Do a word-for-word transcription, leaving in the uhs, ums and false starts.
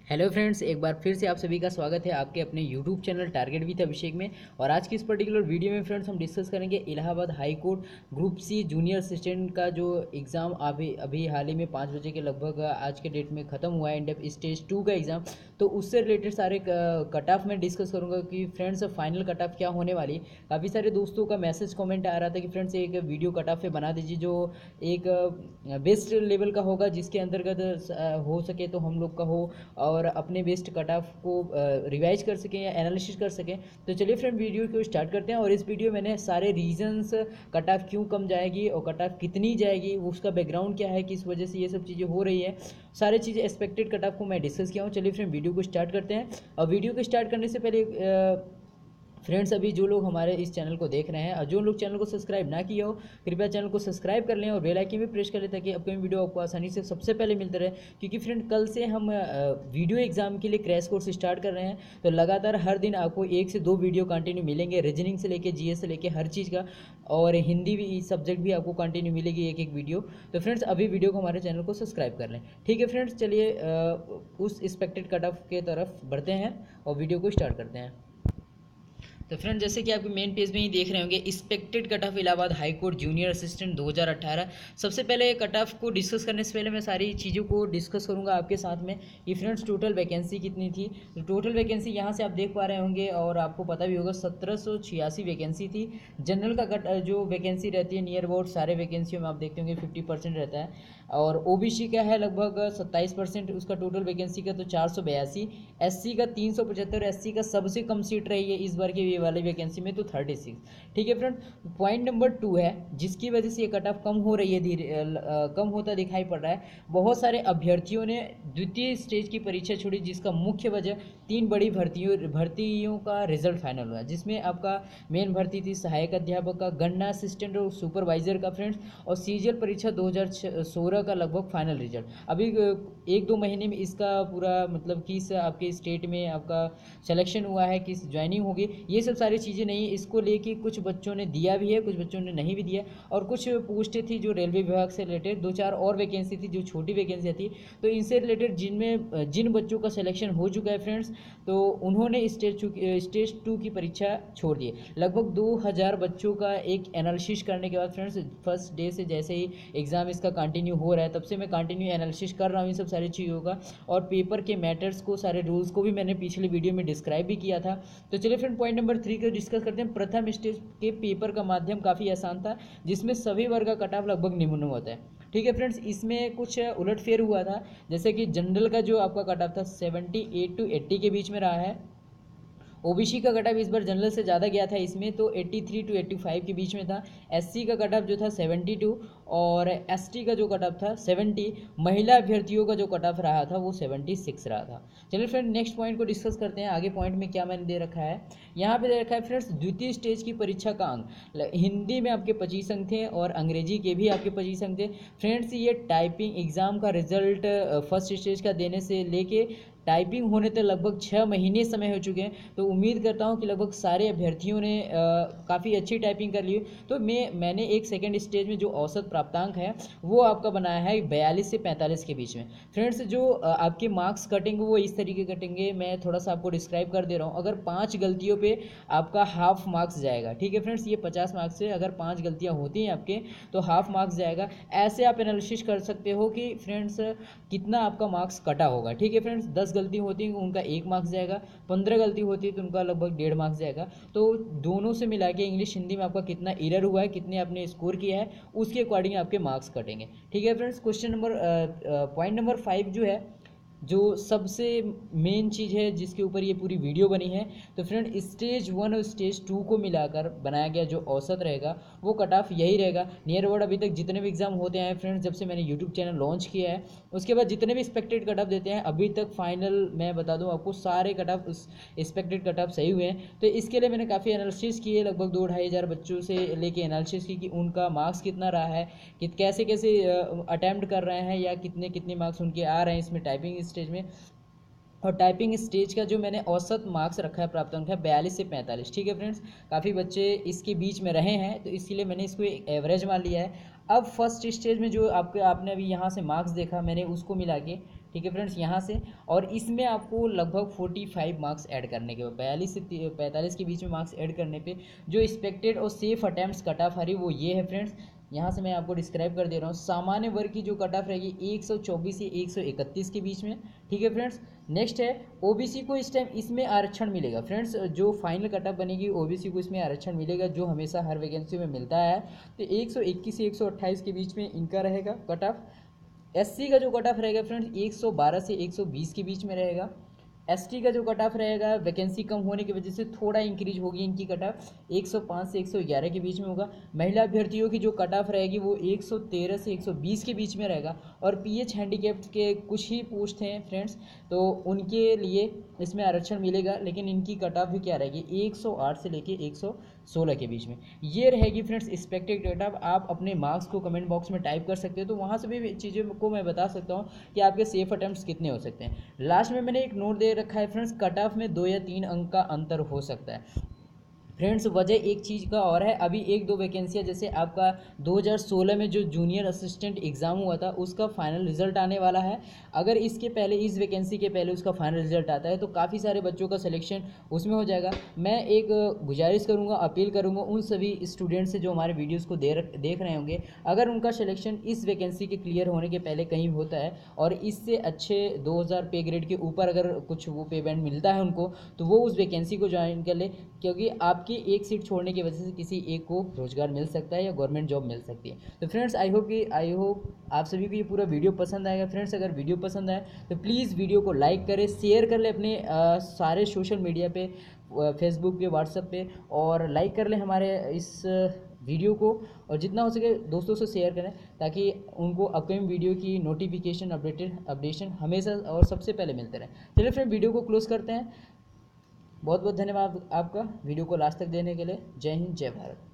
Hello friends, एक बार फिर से आप सभी का स्वागत है आपके अपने YouTube channel target with Abhishek में। और आज की इस पर्टिकुलर वीडियो में फ्रेंड्स हम डिस्कस करेंगे Allahabad high court group C junior assistant का जो एग्ज़ाम अभी अभी हाल ही में पाँच बजे के लगभग आज के डेट में ख़त्म हुआ है, इंडेप स्टेज टू का एग्ज़ाम। तो उससे रिलेटेड सारे कट ऑफ में डिस्कस करूँगा कि फ्रेंड्स फाइनल कट ऑफ क्या होने वाली है। काफ़ी सारे दोस्तों का मैसेज कॉमेंट आ रहा था कि फ्रेंड्स एक वीडियो कट ऑफ पे बना दीजिए जो एक बेस्ट लेवल का होगा, जिसके अंतर्गत हो सके तो हम लोग का हो और अपने बेस्ट कट ऑफ को रिवाइज कर सकें या एनालिसिस कर सकें। तो चलिए फ्रेंड वीडियो को स्टार्ट करते हैं। और इस वीडियो में मैंने सारे रीजंस कट ऑफ क्यों कम जाएगी और कट ऑफ कितनी जाएगी, उसका बैकग्राउंड क्या है, किस वजह से ये सब चीज़ें हो रही है, सारी चीज़ें एक्सपेक्टेड कट ऑफ को मैं डिस्कस किया हूँ। चलिए फ्रेंड वीडियो को स्टार्ट करते हैं। और वीडियो को स्टार्ट करने से पहले फ्रेंड्स, अभी जो लोग हमारे इस चैनल को देख रहे हैं और जो लोग चैनल को सब्सक्राइब ना किया हो, कृपया चैनल को सब्सक्राइब कर लें और बेल आइकन भी प्रेस कर लें ताकि अपकमिंग वीडियो आपको आसानी से सबसे पहले मिलते रहे। क्योंकि फ्रेंड कल से हम वीडियो एग्जाम के लिए क्रैश कोर्स स्टार्ट कर रहे हैं, तो लगातार हर दिन आपको एक से दो वीडियो कंटिन्यू मिलेंगे, रीजनिंग से लेके जीएस से लेके हर चीज़ का, और हिंदी भी सब्जेक्ट भी आपको कंटिन्यू मिलेगी एक एक वीडियो। तो फ्रेंड्स अभी वीडियो को हमारे चैनल को सब्सक्राइब कर लें। ठीक है फ्रेंड्स, चलिए उस एक्सपेक्टेड कट ऑफ के तरफ बढ़ते हैं और वीडियो को स्टार्ट करते हैं। तो फ्रेंड, जैसे कि आपके मेन पेज में ही देख रहे होंगे, expected cut off Allahabad high court junior assistant दो हज़ार अठारह। सबसे पहले कट ऑफ को डिस्कस करने से पहले मैं सारी चीज़ों को डिस्कस करूंगा आपके साथ में कि फ्रेंड्स टोटल वैकेंसी कितनी थी। तो टोटल वैकेंसी यहाँ से आप देख पा रहे होंगे और आपको पता भी होगा सत्रह सौ छियासी वैकेंसी थी। जनरल का कट जो वैकेंसी रहती है नियर अबाउट सारे वैकेंसियों में आप देखते होंगे फिफ्टी परसेंट रहता है। और ओबीसी का है लगभग सत्ताईस परसेंट उसका टोटल वैकेंसी का, तो चार सौ बयासी। एस सी का तीन सौ पचहत्तर, एस सी का सबसे कम सीट रही है इस बार की वाली वैकेंसी में, तो थर्टी सिक्स। ठीक है फ्रेंड, पॉइंट नंबर टू है जिसकी वजह से ये कट ऑफ कम हो रही है, धीरे कम होता दिखाई पड़ रहा है। बहुत सारे अभ्यर्थियों ने द्वितीय स्टेज की परीक्षा छोड़ी, जिसका मुख्य वजह तीन बड़ी भर्तियों भर्तियों का रिजल्ट फाइनल हुआ, जिसमें आपका मेन भर्ती थी सहायक अध्यापक का, गणना असिस्टेंट और सुपरवाइजर का फ्रेंड्स, और सीजीएल परीक्षा दो हज़ार सोलह का लगभग फाइनल रिजल्ट। अभी एक दो महीने में इसका पूरा मतलब किस आपके स्टेट में आपका सिलेक्शन हुआ है, किस ज्वाइनिंग होगी, ये सब सारी चीज़ें नहीं है। इसको लेके कुछ बच्चों ने दिया भी है, कुछ बच्चों ने नहीं भी दिया। और कुछ पोस्टें थी जो रेलवे विभाग से रिलेटेड, दो चार और वैकेंसी थी जो छोटी वैकेंसी थी, तो इनसे रिलेटेड जिनमें जिन बच्चों का सिलेक्शन हो चुका है फ्रेंड्स, तो उन्होंने स्टेज टू स्टेज टू की परीक्षा छोड़ दी। लगभग दो हज़ार बच्चों का एक एनालिसिस करने के बाद फ्रेंड्स, फर्स्ट डे से जैसे ही एग्ज़ाम इसका कंटिन्यू हो रहा है तब से मैं कंटिन्यू एनालिसिस कर रहा हूँ इन सब सारी चीज़ों का, और पेपर के मैटर्स को, सारे रूल्स को भी मैंने पिछले वीडियो में डिस्क्राइब भी किया था। तो चलिए फ्रेंड पॉइंट नंबर थ्री को डिस्कस करते हैं। प्रथम स्टेज के पेपर का माध्यम काफ़ी आसान था, जिसमें सभी वर्ग का कट ऑफ लगभग निम्न होता है। ठीक है फ्रेंड्स, इसमें कुछ उलटफेर हुआ था, जैसे कि जनरल का जो आपका कट ऑफ था सेवेंटी एट टू एट्टी के बीच में रहा है। ओबीसी का कट ऑफ इस बार जनरल से ज़्यादा गया था इसमें, तो तिरासी टू पचासी के बीच में था। एससी का कट ऑफ जो था बहत्तर, और एसटी का जो कट ऑफ था सत्तर। महिला अभ्यर्थियों का जो कट ऑफ रहा था वो छिहत्तर रहा था। चलिए फ्रेंड नेक्स्ट पॉइंट को डिस्कस करते हैं। आगे पॉइंट में क्या मैंने दे रखा है, यहाँ पे दे रखा है फ्रेंड्स द्वितीय स्टेज की परीक्षा का अंक। हिंदी में आपके पच्चीस अंक थे और अंग्रेजी के भी आपके पच्चीस अंक थे फ्रेंड्स। ये टाइपिंग एग्जाम का रिजल्ट फर्स्ट स्टेज का देने से लेके टाइपिंग होने तक लगभग छः महीने समय हो चुके हैं, तो उम्मीद करता हूं कि लगभग सारे अभ्यर्थियों ने काफ़ी अच्छी टाइपिंग कर ली। तो मैं मैंने एक सेकंड स्टेज में जो औसत प्राप्तांक है वो आपका बनाया है बयालीस से पैंतालीस के बीच में। फ्रेंड्स जो आपके मार्क्स कटेंगे वो इस तरीके कटेंगे, मैं थोड़ा सा आपको डिस्क्राइब कर दे रहा हूँ। अगर पाँच गलतियों पर आपका हाफ मार्क्स जाएगा, ठीक है फ्रेंड्स, ये पचास मार्क्स से अगर पाँच गलतियाँ होती हैं आपके तो हाफ मार्क्स जाएगा। ऐसे आप एनालिसिस कर सकते हो कि फ्रेंड्स कितना आपका मार्क्स कटा होगा। ठीक है फ्रेंड्स, दस गलती होती है उनका एक मार्क्स जाएगा, पंद्रह गलती होती है तो उनका लगभग डेढ़ मार्क्स जाएगा। तो दोनों से मिला के इंग्लिश हिंदी में आपका कितना एरर हुआ है, कितने आपने स्कोर किया है, उसके अकॉर्डिंग आपके मार्क्स कटेंगे। ठीक है friends, question number point number five जो है, जो सबसे मेन चीज़ है जिसके ऊपर ये पूरी वीडियो बनी है, तो फ्रेंड स्टेज वन और स्टेज टू को मिलाकर बनाया गया जो औसत रहेगा वो कट ऑफ यही रहेगा नियर अबाउट। अभी तक जितने भी एग्जाम होते हैं फ्रेंड्स, जब से मैंने यूट्यूब चैनल लॉन्च किया है उसके बाद जितने भी एक्सपेक्टेड कट ऑफ देते हैं अभी तक फाइनल मैं बता दूं आपको सारे cut off expected cut off सही हुए हैं। तो इसके लिए मैंने काफ़ी एनालिसिस किए, लगभग दो ढाई हज़ार बच्चों से लेके एनालिसिस की कि उनका मार्क्स कितना रहा है, कि कैसे कैसे अटैम्प्ट कर रहे हैं या कितने कितने मार्क्स उनके आ रहे हैं इसमें टाइपिंग स्टेज में। और टाइपिंग स्टेज का जो मैंने औसत मार्क्स रखा है प्राप्तांक है बयालीस से पैंतालीस। ठीक है फ्रेंड्स, काफ़ी बच्चे इसके बीच में रहे हैं तो इसीलिए मैंने इसको एक एवरेज मान लिया है। अब फर्स्ट स्टेज में जो आपके आपने अभी यहाँ से मार्क्स देखा मैंने उसको मिला के ठीक है फ्रेंड्स, यहाँ से। और इसमें आपको लगभग पैंतालीस मार्क्स ऐड करने के बाद बयालीस से पैंतालीस के बीच में मार्क्स ऐड करने पे जो एक्सपेक्टेड और सेफ अटैम्प्ट्स कट ऑफ आ रही वो ये है फ्रेंड्स। यहाँ से मैं आपको डिस्क्राइब कर दे रहा हूँ। सामान्य वर्ग की जो कट ऑफ रहेगी एक सौ चौबीस से एक सौ इकतीस के बीच में, ठीक है फ्रेंड्स। नेक्स्ट है ओबीसी को इस टाइम इसमें आरक्षण मिलेगा फ्रेंड्स, जो फाइनल कट ऑफ बनेगी ओबीसी को इसमें आरक्षण मिलेगा, जो हमेशा हर वैकेंसी में मिलता है। तो एक सौ इक्कीस से एक सौ अट्ठाईस के बीच में इनका रहेगा कट ऑफ। एससी का जो कट ऑफ रहेगा फ्रेंड्स एक सौ बारह से एक सौ बीस के बीच में रहेगा। एसटी का जो कट ऑफ रहेगा वैकेंसी कम होने की वजह से थोड़ा इंक्रीज होगी इनकी कट ऑफ, एक सौ पाँच से एक सौ ग्यारह के बीच में होगा। महिला अभ्यर्थियों की जो कट ऑफ रहेगी वो एक सौ तेरह से एक सौ बीस के बीच में रहेगा। और पीएच हैंडीकैप्ड के कुछ ही पोस्ट हैं फ्रेंड्स, तो उनके लिए इसमें आरक्षण मिलेगा, लेकिन इनकी कट ऑफ भी क्या रहेगी एक सौ आठ से लेके एक सौ सोलह के बीच में ये रहेगी फ्रेंड्स एक्सपेक्टेड कट ऑफ। आप अपने मार्क्स को कमेंट बॉक्स में टाइप कर सकते हो, तो वहाँ से भी चीज़ों को मैं बता सकता हूँ कि आपके सेफ अटेम्प्ट्स कितने हो सकते हैं। लास्ट में मैंने एक नोट दे रखा है फ्रेंड्स, कट ऑफ में दो या तीन अंक का अंतर हो सकता है फ्रेंड्स। वजह एक चीज़ का और है, अभी एक दो वैकेंसियाँ जैसे आपका दो हज़ार सोलह में जो जूनियर असिस्टेंट एग्ज़ाम हुआ था उसका फाइनल रिजल्ट आने वाला है। अगर इसके पहले इस वैकेंसी के पहले उसका फाइनल रिजल्ट आता है तो काफ़ी सारे बच्चों का सिलेक्शन उसमें हो जाएगा। मैं एक गुजारिश करूँगा, अपील करूँगा उन सभी स्टूडेंट्स से जो हमारे वीडियोज़ को दे देख रहे होंगे, अगर उनका सिलेक्शन इस वैकेंसी के क्लियर होने के पहले कहीं होता है और इससे अच्छे दो हज़ार पे ग्रेड के ऊपर अगर कुछ वो पे बैंड मिलता है उनको, तो वो उस वैकेंसी को ज्वाइन कर ले, क्योंकि आप कि एक सीट छोड़ने की वजह से किसी एक को रोजगार मिल सकता है या गवर्नमेंट जॉब मिल सकती है। तो फ्रेंड्स आई होप कि आई होप आप सभी को ये पूरा वीडियो पसंद आएगा। फ्रेंड्स अगर वीडियो पसंद आए तो प्लीज़ वीडियो को लाइक करें, शेयर कर ले अपने आ, सारे सोशल मीडिया पे, फेसबुक पे, व्हाट्सएप पे, और लाइक कर ले हमारे इस वीडियो को, और जितना हो सके दोस्तों से शेयर करें ताकि उनको अपकमिंग वीडियो की नोटिफिकेशन अपडेटेड अपडेशन हमेशा और सबसे पहले मिलते रहे। चलिए फ्रेंड वीडियो को क्लोज करते हैं। बहुत बहुत धन्यवाद आपका वीडियो को लास्ट तक देने के लिए। जय हिंद, जय भारत।